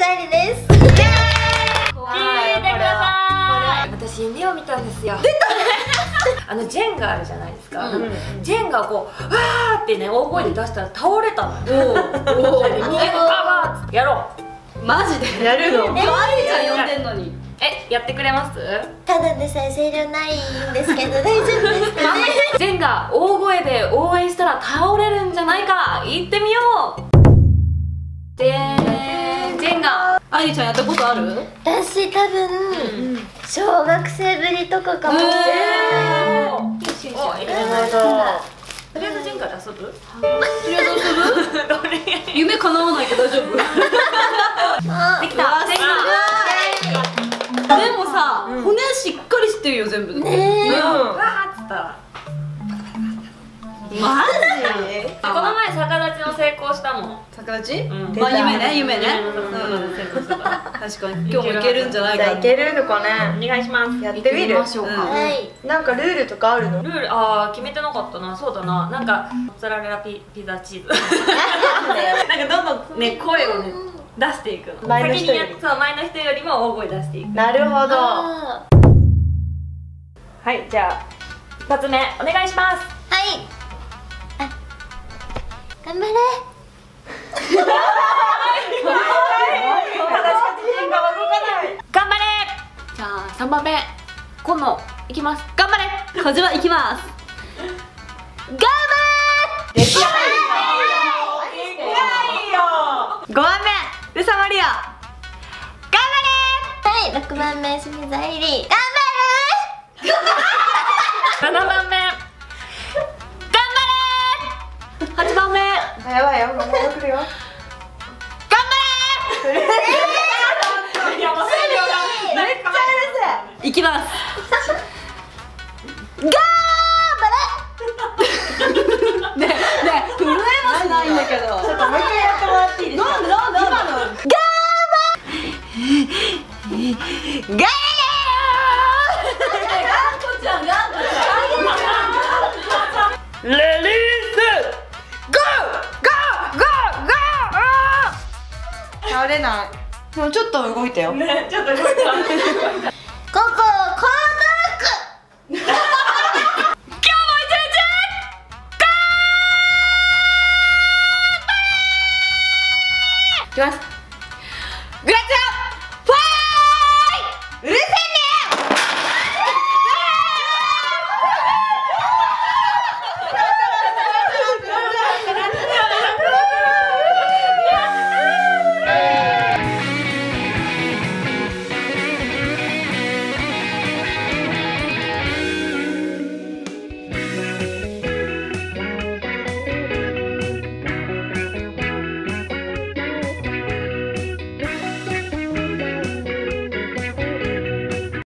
愛理です。 聞いてください。私夢を見たんですよ。ジェンガあるじゃないですか。ジェンガをこうわーってね大声で出したら倒れたのよ。それで逃げてバーッってやろう。マジでやるの？愛理ちゃん呼んでんのに。やってくれます？ ただでさえ声量ないんですけど大丈夫ですかね。 ジェンガ大声で応援したら倒れるんじゃないか。行ってみよう。ジェンガ。愛理ちゃんやったことある？ 私多分小学生ぶりとかかもしれない。 とりあえずジェンガで遊ぶ？ とりあえず遊ぶ？夢叶わないけど大丈夫？ できた。 でもさ、骨しっかりしてるよ全部。 ねえ。 わーっつったら。 マジ？ この前逆立ちの成功したもん。 逆立ち？まあ夢ね夢ね。確かに今日もいけるんじゃないか。 いけるのかね。 お願いします。 やってみる？ はい。 なんかルールとかあるの？ ルール決めてなかったな。そうだな。なんかモッツァレラピザチーズ。なんかどんどんね声をね出していくの。 前の人より。 そう前の人よりも大声出していく。 なるほど。 はい、じゃあ一発目お願いします。 はい。頑張れ。 頑張れ。じゃあ3番目今野いきます。頑張れ。 小島いきます。 頑張れ。 できないよ。5番目ルサマリア。 はい、6番目清水愛理。頑 7番目8番目やばいよ、もう来るよ。 いきます。 頑ねえ震えもしないんだけど。 ちょっともう一回やってもらっていいですか？ なんでレリース倒れない。でもちょっと動いたよ。 ね、ちょっと動いた。 ここ今日も一日いきます。グラッツ